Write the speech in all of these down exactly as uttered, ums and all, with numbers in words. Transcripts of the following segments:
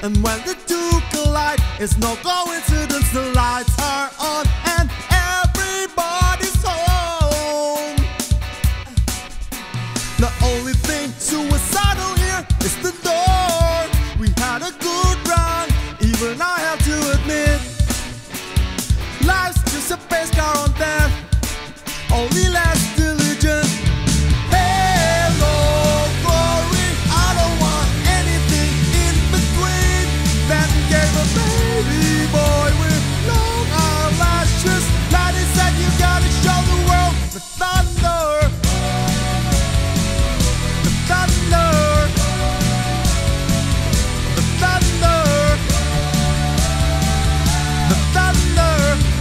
And when the two collide, it's no coincidence the lights are on and everybody's home. The only thing suicidal here is the door. We had a good run, even I have to admit. Life's just a pace car on death, only less diligent. Hello, glory, I don't want anything in between. Then gave a baby boy with long eyelashes. Daddy said you gotta show the world the thunder. The thunder. The thunder. The thunder.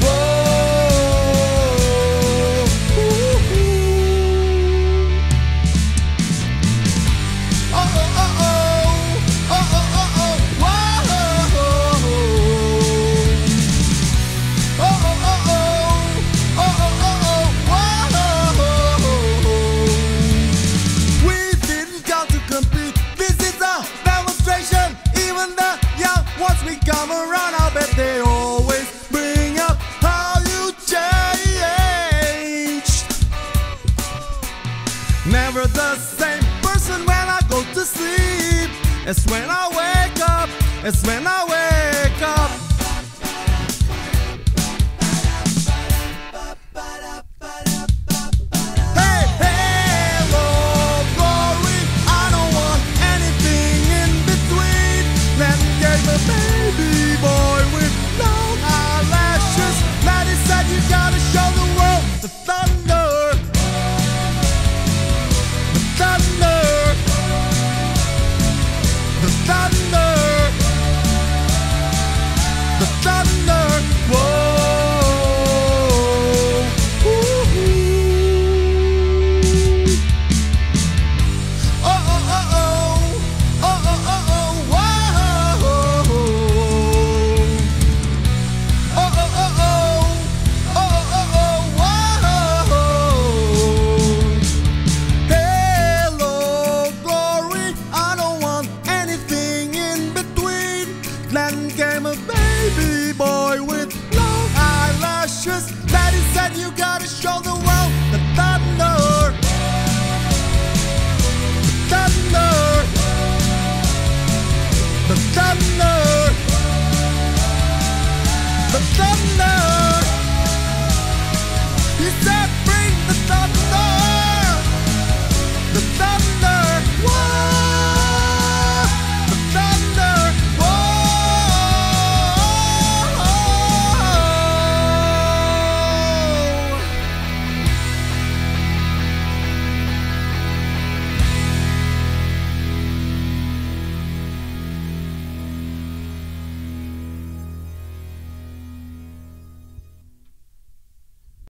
Once we come around, I bet they always bring up how you changed. Never the same person when I go to sleep. It's when I wake up, it's when I wake up.